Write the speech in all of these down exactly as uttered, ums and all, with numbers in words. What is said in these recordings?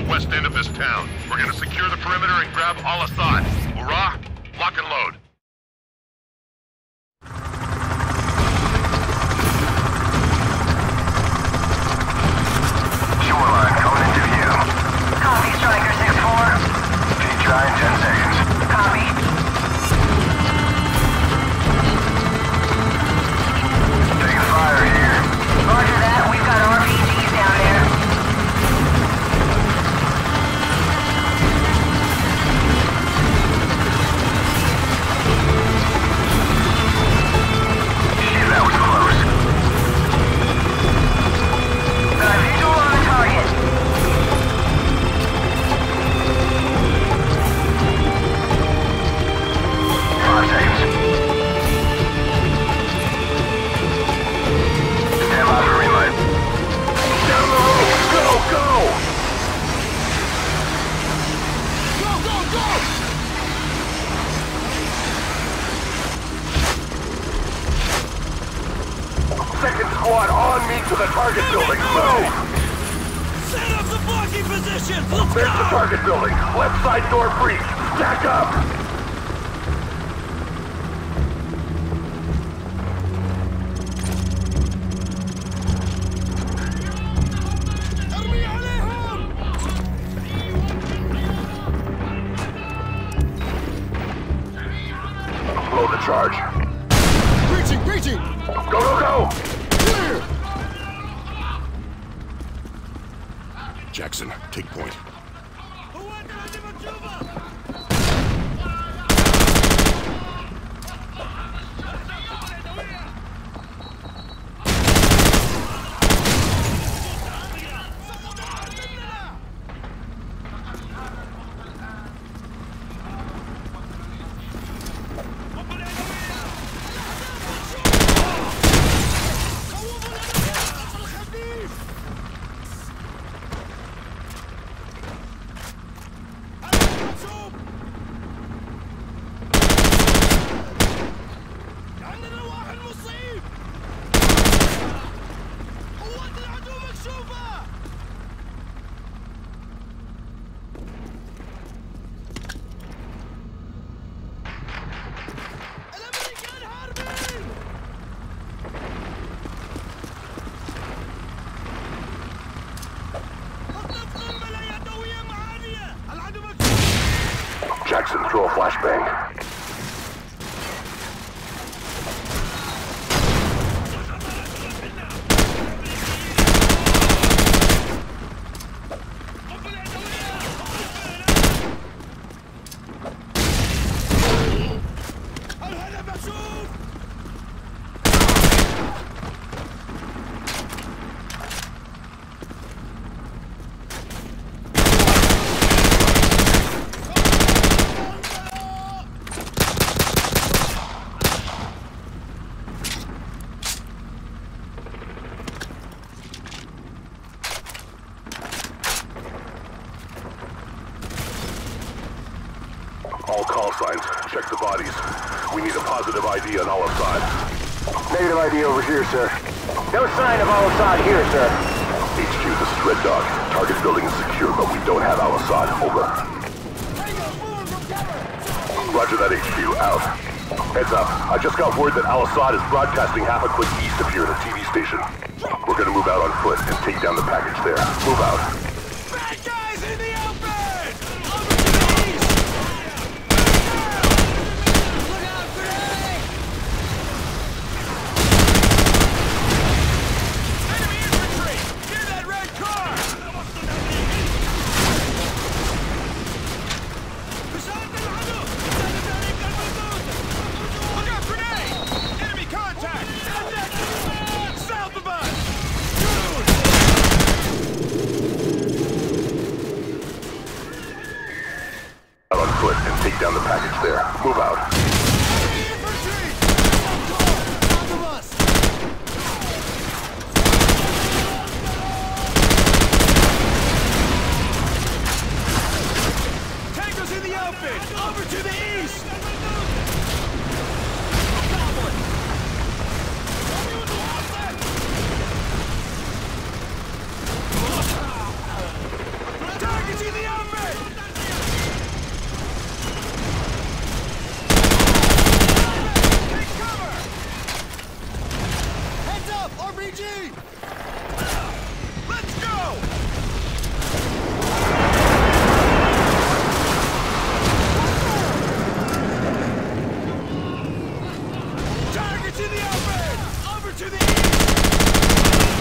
west end of this town. We're gonna secure the perimeter and grab Al-Asad. Hurrah! Lock and load. Shoreline coming into view. Copy, Striker six four. Keep trying, ten seconds. Copy. Taking fire here. Roger that. We've got R P Gs down there. Shit, that was close. Got a visual on the target. Five seconds. Stand by for reload. Down the road! Go, go! Go, go, go! Second squad on me to the target building. Move! Set up the blocking positions! Let's There's the go! target building. Left side door breach. Stack up! ارمي عليهم! Load the charge. Breaching, breaching! Go, go, go! Clear! Jackson, take point. هو انت اللي بتشوفه! عندنا واحد مصيب! قوات العدو مكشوفة! الأمريكان هاربين! اطلق قنبلة يدوية معادية! العدو مكشوف! Jackson, throw a flashbang. الهدف مكشوف! All call signs. Check the bodies. We need a positive I D on Al-Asad. Negative I D over here, sir. No sign of Al-Asad here, sir. H Q, this is Red Dog. Target building is secure, but we don't have Al-Asad. Over. Roger that, H Q. Out. Heads up. I just got word that Al-Asad is broadcasting half a click east of here at a T V station. We're gonna move out on foot and take down the package there. Move out. Bad guys in the open! Over to the east! Look out, grenade! Enemy infantry! Near that red car! بشارة العدو! سند عليك الموجود! Look out, grenade! Enemy contact! South of us! Dude! to the east!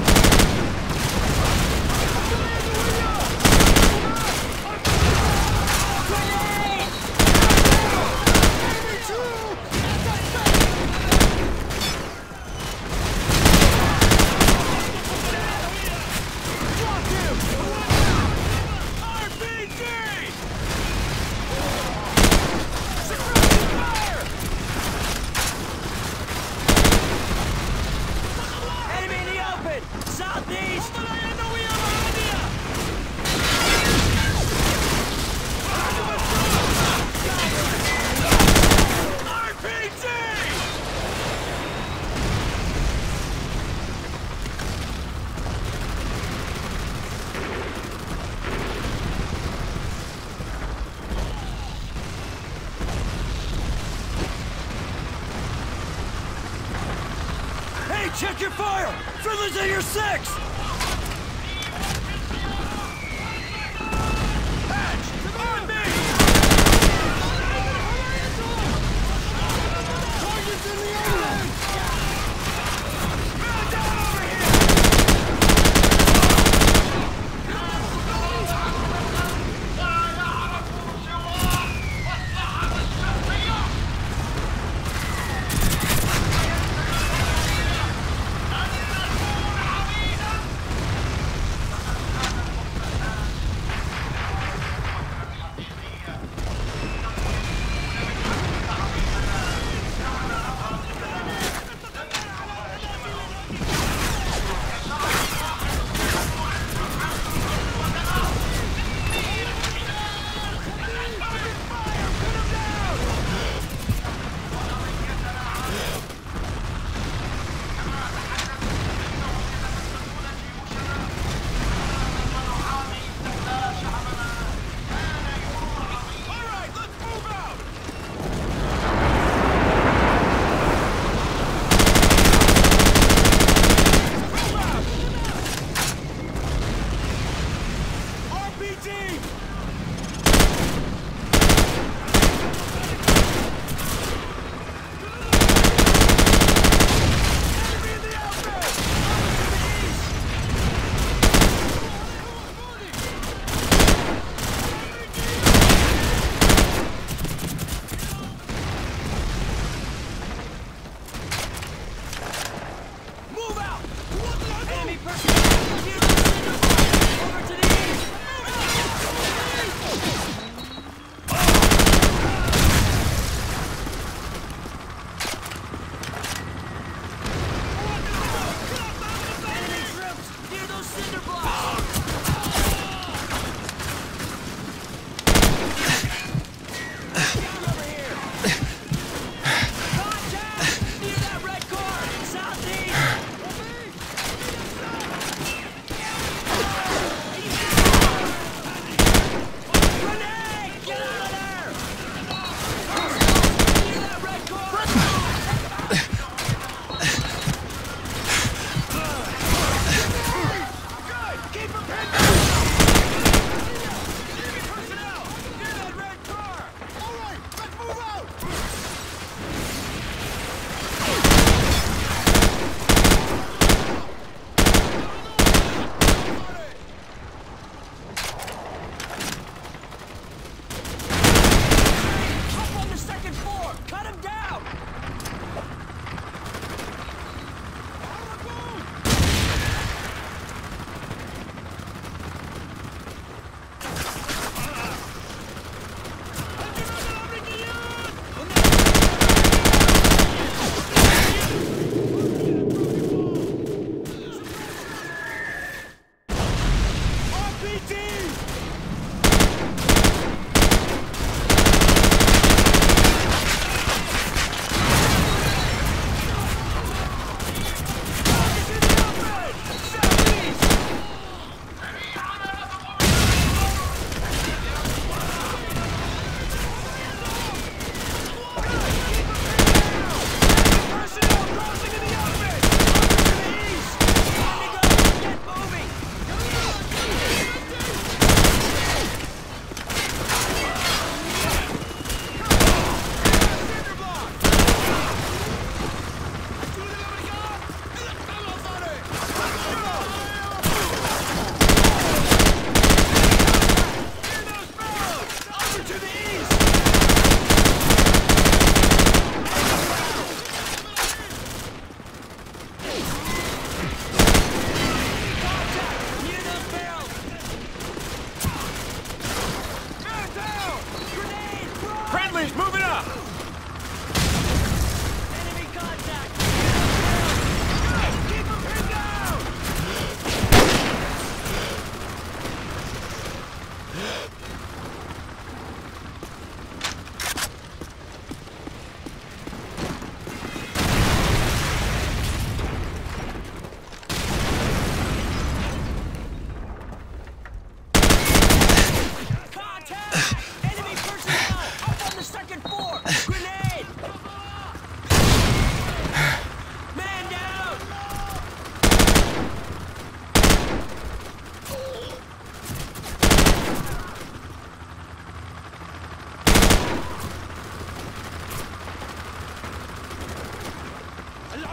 Check your fire! Friendly's at your six! Patch! On me! Target's in the oven! Man down over here!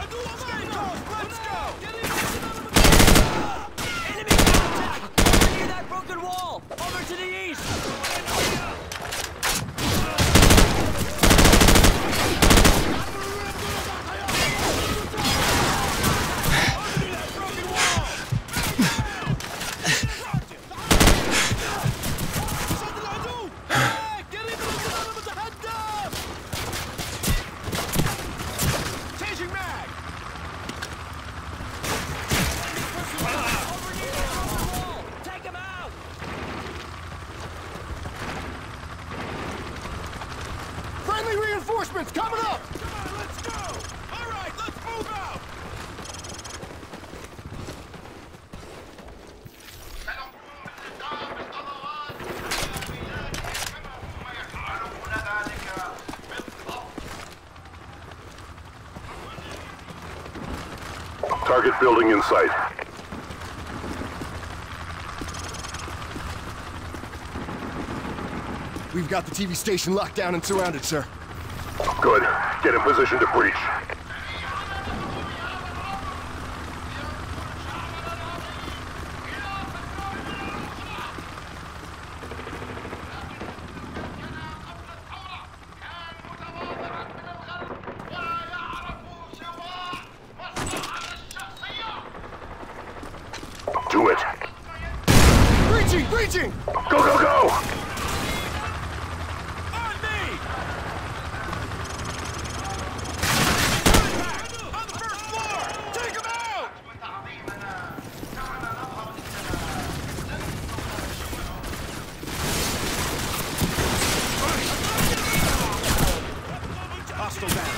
Stay close, let's go! Enemy contact! Over near that broken wall! Over to the east! Reinforcements coming up! Come on, let's go! All right, let's move out! Target building in sight. We've got the T V station locked down and surrounded, sir. Good. Get in position to breach. Do it. Breaching! Breaching! Go, go, go! Hostile down.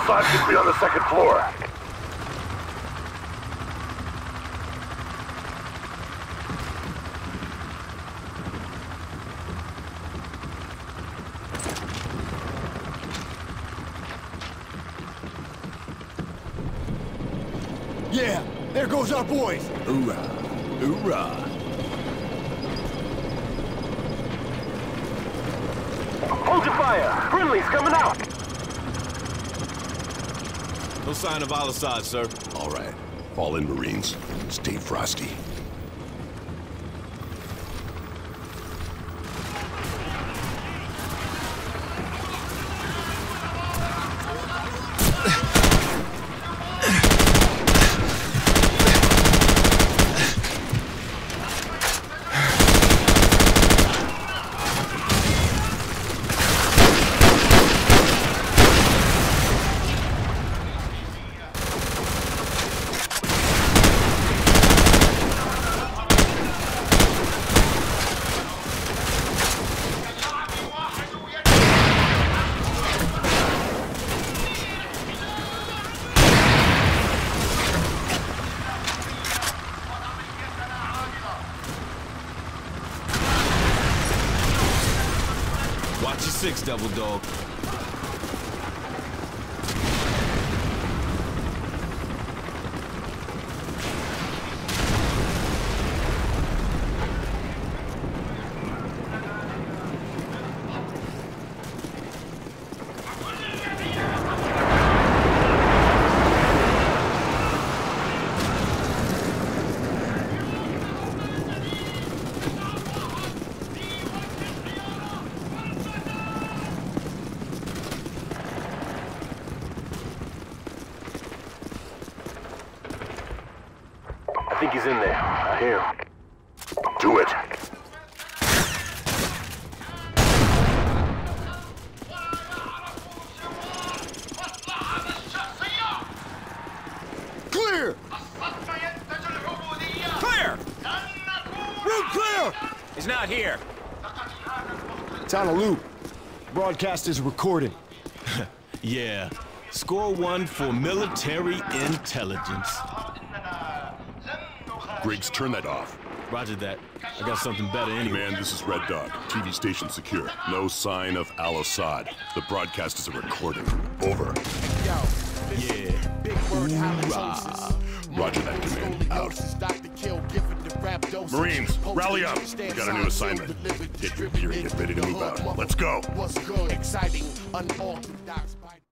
Al-Asad should be on the second floor. Yeah, there goes our boys. Hoorah! Hoorah! Hold your fire! Friendly's coming out! No sign of Al-Asad, sir. All right. Fall in, Marines. Stay frosty. Watch your six, double dog. I think he's in there. I hear him. Do it. Clear! Clear! Route clear! He's not here. It's on a loop. Broadcast is recording. Yeah. Score one for military intelligence. Briggs, turn that off. Roger that. I got something better anyway. Man, this is Red Dog. T V station secure. No sign of Al-Asad. The broadcast is a recording. Over. Yeah. Hoorah. Roger that, command. Out. Marines, rally up. We got a new assignment. Get your gear and get ready to move out. Let's go. What's good, exciting, unorthodox.